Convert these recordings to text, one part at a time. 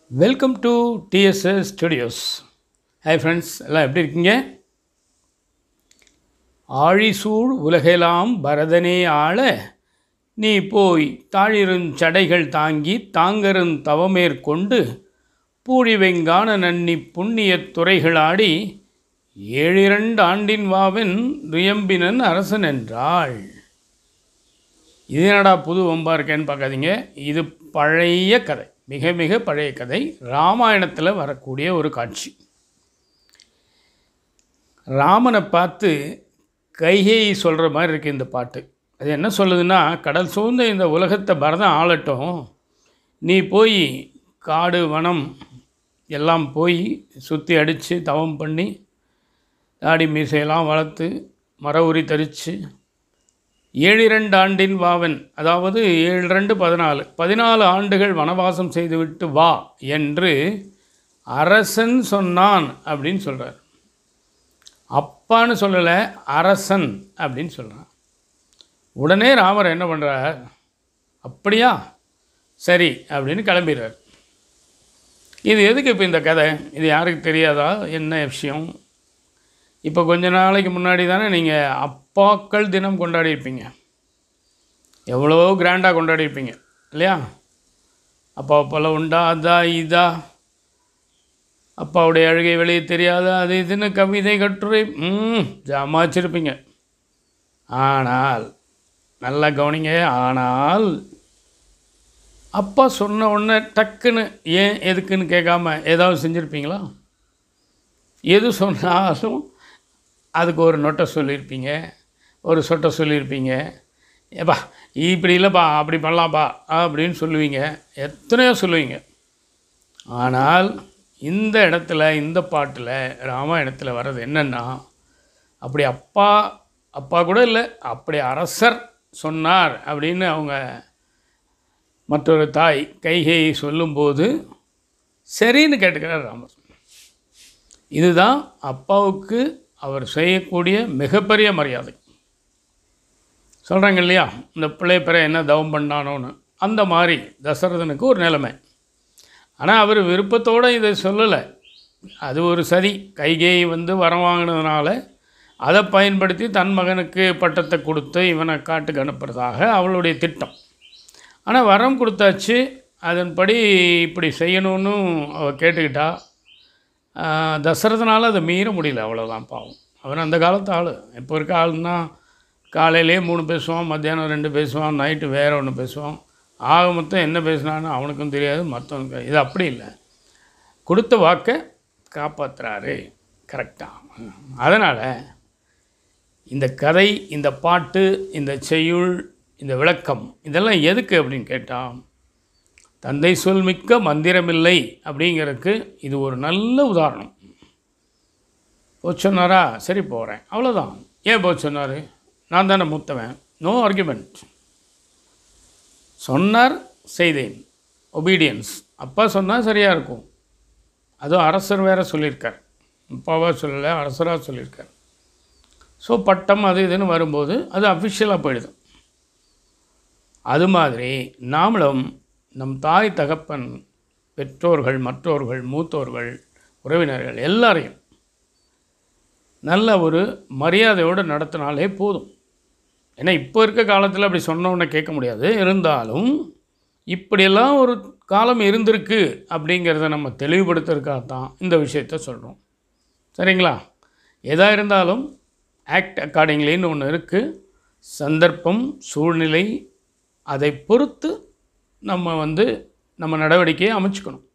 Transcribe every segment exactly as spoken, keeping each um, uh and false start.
Welcome to TSS studios. Hi friends, எல்லாம் எப்படி இருக்கீங்க? ஆழிசூழ் உலகெல்லாம் பரதனே ஆள நீ போய் தாழிருஞ்சடைகள் தாங்கி தாங்கருந் தவமேற்கொண்டு பூழிவெங்கான நன்னி புண்ணியத் துறைகளாடி ஏழிரண்டு ஆண்டின் வாவென் ரியம்பினன் அரசன் என்றாள். இது என்னடா புது வம்பா இருக்கேன்னு பார்க்காதீங்க. இது பழைய கதை, மிக மிக பழைய கதை. ராமாயணத்தில் வரக்கூடிய ஒரு காட்சி. ராமனை பார்த்து கைகேயி சொல்கிற மாதிரி இருக்குது இந்த பாட்டு. அது என்ன சொல்லுதுன்னா, கடல் சூழ்ந்த இந்த உலகத்தை பரதம் ஆளட்டும், நீ போய் காடு வனம் எல்லாம் போய் சுற்றி அடித்து தவம் பண்ணி தாடி மீசையெல்லாம் வளர்த்து மர உரி தரித்து ஏழிரண்டு ஆண்டின் வாவன், அதாவது ஏழு ரெண்டு பதினாலு பதினாலு ஆண்டுகள் வனவாசம் செய்துவிட்டு வா என்று அரசன் சொன்னான் அப்படின்னு சொல்கிறார். அப்பான்னு சொல்லலை, அரசன் அப்படின்னு சொல்கிறான். உடனே ராமர் என்ன பண்ணுறார், அப்படியா சரி அப்படின்னு கிளம்பிடுறார். இது எதுக்கு இப்போ இந்த கதை? இது யாருக்கு தெரியாதா என்ன விஷயம்? இப்போ கொஞ்ச நாளைக்கு முன்னாடி தானே நீங்கள் அப்பாக்கள் தினம் கொண்டாடியிருப்பீங்க. எவ்வளோ கிராண்டாக கொண்டாடியிருப்பீங்க இல்லையா? அப்பா போல் உண்டா, அதா இதா, அப்பாவுடைய அழுகை வெளியே தெரியாதா, அது இதுன்னு கவிதை கட்டுரை ம் ஜாமாச்சிருப்பீங்க. ஆனால் நல்லா கவனிங்க, ஆனால் அப்பா சொன்ன உடனே டக்குன்னு ஏன் எதுக்குன்னு கேட்காம ஏதாவது செஞ்சுருப்பீங்களா? எது சொன்னாலும் அதுக்கு ஒரு நொட்டை சொல்லியிருப்பீங்க, ஒரு சொட்டை சொல்லியிருப்பீங்க. ஏப்பா இப்படி இல்லைப்பா அப்படி பண்ணலாம்ப்பா அப்படின்னு சொல்லுவீங்க, எத்தனையோ சொல்லுவீங்க. ஆனால் இந்த இடத்துல, இந்த பாட்டில் ராமாயணத்தில் வர்றது என்னென்னா, அப்படி அப்பா அப்பா கூட இல்லை, அப்படி அரசர் சொன்னார் அப்படின்னு அவங்க மற்றொரு தாய் கைகேயி சொல்லும்போது சரின்னு கேட்டுக்கிறார் ராமர். இதுதான் அப்பாவுக்கு அவர் செய்யக்கூடிய மிகப்பெரிய மரியாதை. சொல்கிறாங்க இல்லையா, இந்த பிள்ளை பிற என்ன தவம் பண்ணானோன்னு, அந்த மாதிரி தசரதனுக்கு ஒரு நிலைமை. ஆனால் அவர் விருப்பத்தோடு இதை சொல்லலை, அது ஒரு சதி. கைகேயி வந்து வரம் வாங்கினதுனால அதை பயன்படுத்தி தன் மகனுக்கு பட்டத்தை கொடுத்து இவனை காட்டுக்கு அனுப்புறதாக அவளுடைய திட்டம். ஆனால் வரம் கொடுத்தாச்சு, அதன்படி இப்படி செய்யணும்னு அவள் கேட்டுக்கிட்டா. தசரதனால் அதை மீற முடியல, அவ்வளோதான் பாவம். அவன் அந்த காலத்து ஆள். இப்போ இருக்க ஆளுன்னா காலையிலே மூணு பேசுவான், மத்தியானம் ரெண்டு பேசுவான், நைட்டு வேறு ஒன்று பேசுவான். ஆக மொத்தம் என்ன பேசினான்னு அவனுக்கும் தெரியாது, மற்றவனுக்கு. இது அப்படி இல்லை, கொடுத்த வாக்கை காப்பாற்றுறாரு கரெக்டாக. அதனால் இந்த கதை, இந்த பாட்டு, இந்த செய்யுள், இந்த விளக்கம் இதெல்லாம் எதுக்கு அப்படின்னு கேட்டால், தந்தை சொல் மிக்க மந்திரமில்லை அப்படிங்கிறதுக்கு இது ஒரு நல்ல உதாரணம். போச்சு சொன்னாரா, சரி போகிறேன், அவ்வளோதான். ஏன் போச்சு சொன்னார், நான் தானே மூத்தவன், நோ ஆர்குமெண்ட். சொன்னார், செய்தேன், ஒபீடியன்ஸ். அப்பா சொன்னால் சரியாக இருக்கும். அதுவும் அரசர் வேறு சொல்லியிருக்கார், அப்பாவாக சொல்லலை, அரசராக சொல்லியிருக்கார். ஸோ பட்டம் அது இதுன்னு வரும்போது அது அஃபிஷியலாக போயிடுது. அது மாதிரி நாமளும் நம் தாய் தகப்பன், பெற்றோர்கள், மற்றோர்கள், மூத்தோர்கள், உறவினர்கள் எல்லாரையும் நல்ல ஒரு மரியாதையோடு நடத்தினாலே போதும். ஏன்னா இப்போ இருக்க காலத்தில் அப்படி சொன்னோன்னே கேட்க முடியாது. இருந்தாலும் இப்படியெல்லாம் ஒரு காலம் இருந்திருக்கு அப்படிங்கிறத நம்ம தெளிவுபடுத்துறதுக்காகத்தான் இந்த விஷயத்த சொல்கிறோம். சரிங்களா? எதாக இருந்தாலும் ஆக்ட் அக்கார்டிங்லின்னு ஒன்று இருக்குது. சந்தர்ப்பம், சூழ்நிலை, அதை பொறுத்து நம்ம வந்து நம்ம நடவடிக்கையை அமைச்சுக்கணும்.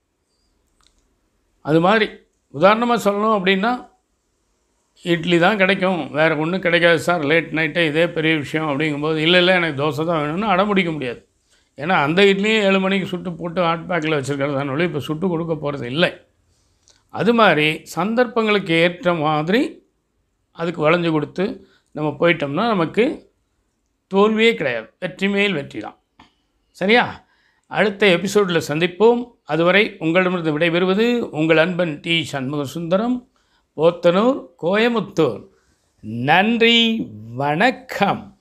அது மாதிரி உதாரணமாக சொல்லணும் அப்படின்னா, இட்லி தான் கிடைக்கும், வேறு ஒன்றும் கிடைக்காது சார், லேட் நைட்டே இதே பெரிய விஷயம் அப்படிங்கும்போது, இல்லை இல்லை எனக்கு தோசை தான் வேணும்னு அடம்பிடிக்க முடியாது. ஏன்னா அந்த இட்லியும் ஏழு மணிக்கு சுட்டு போட்டு ஹாட் பேக்கில் வச்சுருக்கிறதானொழி இப்போ சுட்டு கொடுக்க போகிறது இல்லை. அது மாதிரி சந்தர்ப்பங்களுக்கு ஏற்ற மாதிரி அதுக்கு வளைஞ்சு கொடுத்து நம்ம போயிட்டோம்னா நமக்கு தோல்வியே கிடையாது, வெற்றி மேல் வெற்றி தான். சரியா? அடுத்த எபிசோடில் சந்திப்போம். அதுவரை உங்களிடமிருந்து விடைபெறுவது உங்கள் அன்பன் டி சண்முக சுந்தரம், போத்தனூர், கோயமுத்தூர். நன்றி, வணக்கம்.